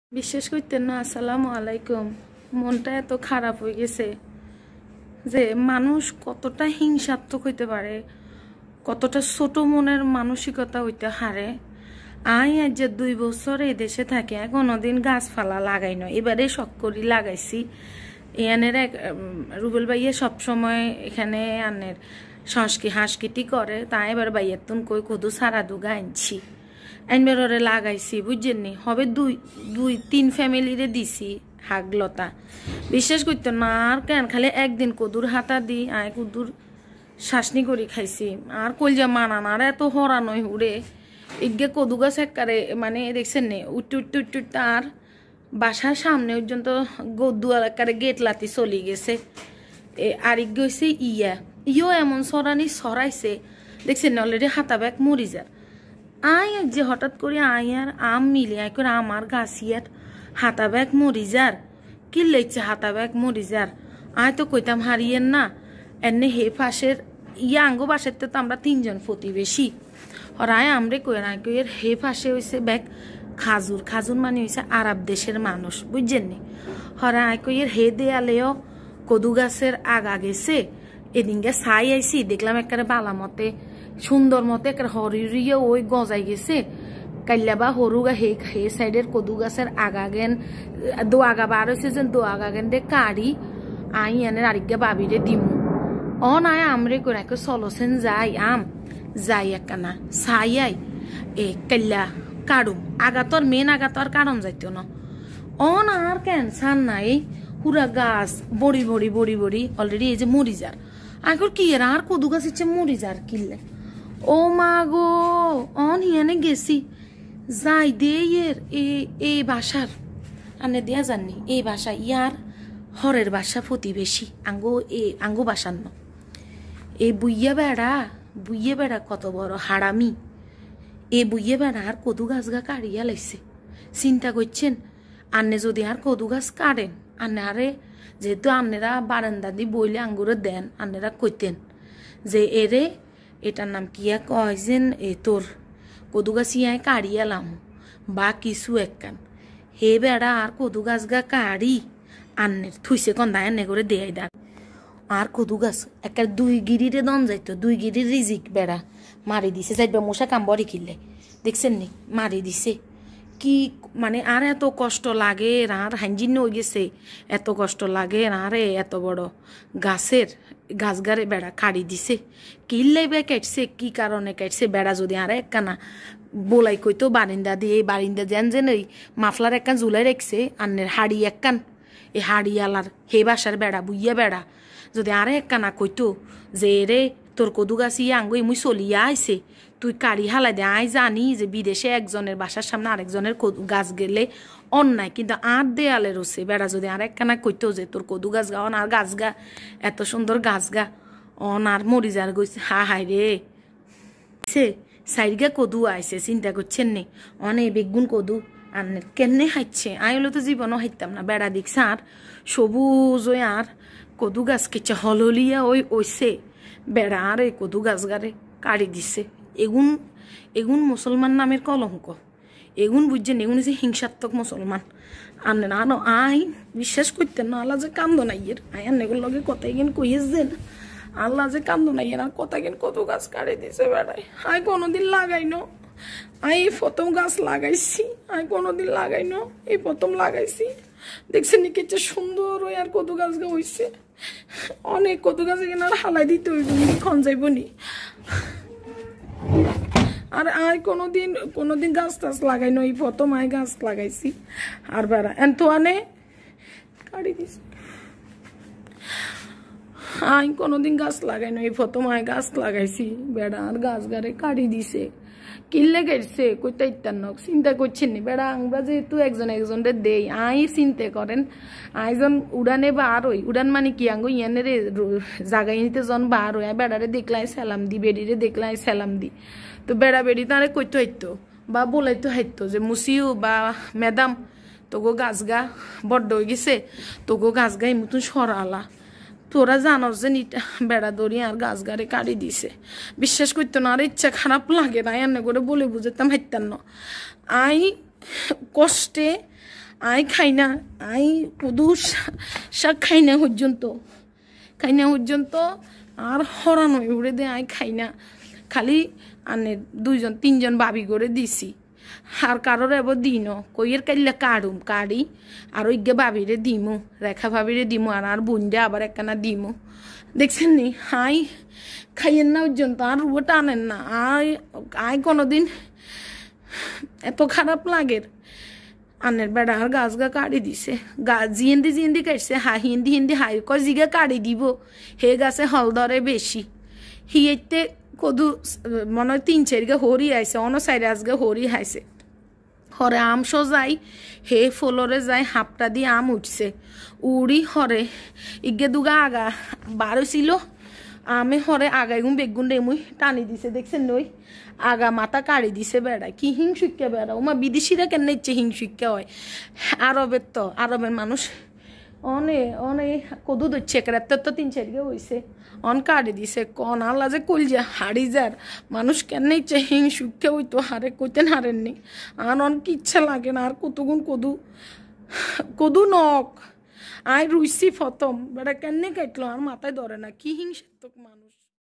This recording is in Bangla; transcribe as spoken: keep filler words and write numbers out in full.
বিশ্বাস করতেন না। আসসালামু আলাইকুম। মনটা এত খারাপ হয়ে গেছে যে মানুষ কতটা হিংসাত্মক হইতে পারে, কতটা ছোট মনের মানসিকতা হইতে হারে। আই আজ যে দুই বছর এই দেশে থাকে কোনোদিন গাছপালা লাগাই নয়, এবারে শখ করি লাগাইছি। এনের এক রুবেল ভাইয়া সবসময় এখানে আনের সংস্কৃতি হাঁসকিটি করে, তাই এবার ভাইয়ের তুন কই কদু সারা দুগা আনছি, আইনবার ওরে লাগাইছি। বুঝছেন নি, হবে দুই দুই তিন ফ্যামিলিরে দিছি হাগলতা। বিশ্বাস করতো না। আর কেন খালি একদিন কদুর হাতা দি আয় কদুর শাসনি করে খাইছি। আর কলজা মানান আর এত হরানই হুড়ে ইগে কদু গাছ একবারে মানে দেখছেন নে উঠতে উঠতে উঠতে উঠতে আর বাসার সামনে পর্যন্ত গদু এলাকারে গেট লাতি চলি গেছে। এ আর ইগে হয়েছে ইয়া ইও এমন সরানি সরাইছে দেখছেন না, অলরেডি হাতা ব্যাগ মরি যার। আই যে হঠাৎ করে আই আর আম মিলে আই করে আমার গাছিয়ার হাতা ব্যাগ মরি যার কি লেগছে হাতা ব্যাগ মরি যার। আয় তো কইতাম হারিয়েন না এনে হে ফাঁসের ইয়া আঙ্গ বাসের তো আমরা তিনজন প্রতিবেশী। আর আয় আমরে কই না কইয়ের হে ফাঁসে হয়েছে ব্যাগ খাজুর খাজুর মানে হয়েছে আরব দেশের মানুষ। বুঝছেন নি, হরা আয় কইয়ের হে দেয়ালেও কদু গাছের আগা গেছে। এদিনকে ছাই আইসি দেখলাম একেবারে বালা মতে সুন্দর মতে একটা হরিয়ে ওই গজাই গেছে। কাইলা বা হরুগা হে হে সাইডের কদু গাছের আগা গেন দো আগা বার হয়েছে যে দো আগা গেন দে কাড়ি আই এনে আরেকগা বাবিরে দিমু। অ নাই আমরে করে চলছেন যাই আম যাই একখানা ছাই আই এ কাইলা কাড়ুম আগাতর মেন আগাতর কারণ যাইতো না। অন আর কেন সান নাই পুরা গাছ বড়ি বড়ি বড়ি বড়ি অলরেডি এই যে মরি যার আগর কি এর আর কদু গাছ ইচ্ছে মরি যার কিনলে। ও মা গো অন হিয়ানে গেছি যাই দে এর এই বাসার আনে দেয়া জাননি এই বাসা ইয়ার হরের বাসা প্রতিবেশী আঙ্গো এ আঙ্গো বাসার ন এই বুইয়া বেড়া বুইয়ে বেড়া কত বড় হারামি। এ বুইয়ে বেড়া আর কদু গাছ গা কাড়িয়া লাইছে। চিন্তা করছেন আন্নে যদি আর কদু গাছ কাটেন আন্নে আরে যেহেতু আন্নেরা বারান্দা দি বইলে আঙ্গুরে দেন আন্নেরা কইতেন যে এরে এটার নাম কিয়া কয় যেন এ তোর কদু গাছ ইয়ায় কাড়িয়ালাম বা কিছু একখান হে বেড়া আর কদু গাছ গা কাড়ি আন্নের থুইছে কন্দা এনে করে দেয় দেন। আর কদু গাছ একটা দুই গিরিরে দন যাইতো দুই গিরির রিজিক বেড়া মারি দিছে যাইবা মশা কামবরি কিনলে দেখছেন নি মারি দিছে। কি মানে আর এত কষ্ট লাগে আর হাঞ্জিন হয়ে গেছে এত কষ্ট লাগে আরে এত বড় গাছের গাছ গারে বেড়া কাড়ি দিছে কিনলে বে কাটছে কি কারণে কাটছে বেড়া যদি আর একখানা বলাই কইতো বারিন্দা দিয়ে বারিন্দা যেন যেন ওই মাফলার একখান জুলাই রাখছে আন্নের হাড়ি একখান এই হাড়িয়ালার হে বাসার বেড়া বুইয়া বেড়া যদি আরে একখানা কইতো যে রে তোর কদু গাছ ইয়ে আঙ্গুই মুই চলিয়া আইছে তুই কাড়ি হালাই দে। আই জানি যে বিদেশে একজনের বাসার সামনে আরেকজনের গাছ গেলে অন্যায়, কিন্তু আর দেয়ালে রসে বেড়া যদি আর একখানা কইতো যে তোর কদু গাছ গা অন আর গাছ গা এত সুন্দর গাছ গা অন আর মরি যার গইছে হা হাই রে সে সাইডগা কদু আইছে চিন্তা করছেন নি অনে বেগুন কদু আনের কেমনে হাইছে আই হলে তো জীবনও হাইতাম না। বেড়া দেখছে আর সবুজ ওই আর কদু গাছ কেছে হললিয়া ওই ওইছে বেড়া আর এই কদু গাছ গারে কাড়ি দিছে। এগুন এগুন মুসলমান নামের কলঙ্ক এগুন বুঝছেন এগুন হচ্ছে হিংসাত্মক মুসলমান আনে না আনো আই বিশ্বাস করতেন না আল্লাহ যে কান্দ নাইয়ের আই আন্নেগুলোর লগে কথা কিন কইয়েছেন আল্লাহ যে কান্দ নাইয়ের আর কথা কিন কদু গাছ কাড়ি দিছে বেড়ায়। আই কোনোদিন লাগাইনো আই প্রথম গাছ লাগাইছি আই কোনোদিন লাগাইনো এই প্রথম লাগাইছি দেখছেন নি কেছে সুন্দর ওই আর কদু গাছ গা হইছে অনেক কদু গাছ এখানে আর হালাই দিতে হইব খন যাইব নি। আর আয় কোনোদিন কোনোদিন গাছ টাছ লাগাইনো এই প্রথম আয় গাছ লাগাইছি আর বেড়া এত আনে কাটি দিছি। আয় কোনোদিন গাছ লাগাইনো এই প্রথম আয় গাছ লাগাইছি বেড়া আর গাছ গারে কাটি দিছে কিনলে গেছে কইতে ইত্যান্ন চিন্তা করছেন নি বেড়া আমরা যেহেতু একজন একজনরে দেই আই চিন্তা করেন আইজন উড়ানে বার হই উড়ান মানে কি আঙ্গো ইয়ানে রে জাগাই নিতে জন বার হই বেড়ারে দেখলাই সালাম দি বেড়িরে দেখলাই সালাম দি তো বেড়া বেড়ি তারে কইতে হাইতো বা বলাইতো হাইতো যে মুসিও বা ম্যাডাম তোগো গাছ গা বড্ড হয়ে গেছে তোগো গাছ গা এই মতন সরালা তোরা জানো যে নিটা বেড়া দড়ি আর গাছ গাড়ে কাড়ি দিছে। বিশ্বাস করতো না আর ইচ্ছা খারাপ লাগে না এনে করে বলে বুঝাতাম হাইতাম না আই কষ্টে আই খাই না আই কদু শাক খাই না পর্যন্ত খাই না পর্যন্ত আর হরানো উড়ে দে আই খাই না খালি আনে দুইজন তিনজন বাবি করে দিছি আর কারোর এবার দিন কইয়ের কাইলে কাড়ুম কাড়ি আর ওইগে বাবিরে দিমু রেখা ভাবিরে দিমু আর আর বুনডে আবার একখানা দিমু দেখছেন নি আই খাইয়েন না পর্যন্ত আর রুয়ে টানেন না আই আই কোনোদিন এত খারাপ লাগের আনের বেড়া আর গাছ গা কাড়ি দিছে গাছ জিয়েন্দি জিয়েন্দি কাটছে হা হিন্দি হিন্দি হাই ক জিগা কাড়ি দিব হে গাছে হল ধরে বেশি হিয়েতে কদু মনে হয় তিন চারিগে হরি আইছে অন্য সাইডে আজকে হরি হাইছে হরে আম সজাই হে ফলরে যাই হাপটা দিয়ে আম উঠছে উড়ি হরে ইগে দুগা আগা বারো ছিল আমি হরে আগাইগুম বেগুন রেমুই টানি দিছে দেখছেন নই আগা মাথা কাড়ি দিছে বেড়া কি হিংসুক্কা বেড়া ওমা বিদেশিরা কেন ইচ্ছে হিংসুক্কা হয় আরবের তো আরবের মানুষ অনে অনে কদু ধরছে একরাত্তর তো তিন চারগে হয়েছে অন কাড়ি দিছে কন আল্লাহ যে কইল যে হাড়ি যার মানুষ কেন ইচ্ছে হিংসুক্কা হইতো হারে কইতেন হারেননি আর অন কি ইচ্ছা লাগে না আর কতগুণ কদু কদু নখ আই রুইছি ফতম বেড়া কেন কাটলো আর মাথায় ধরে না কি হিংসাত্মক মানুষ।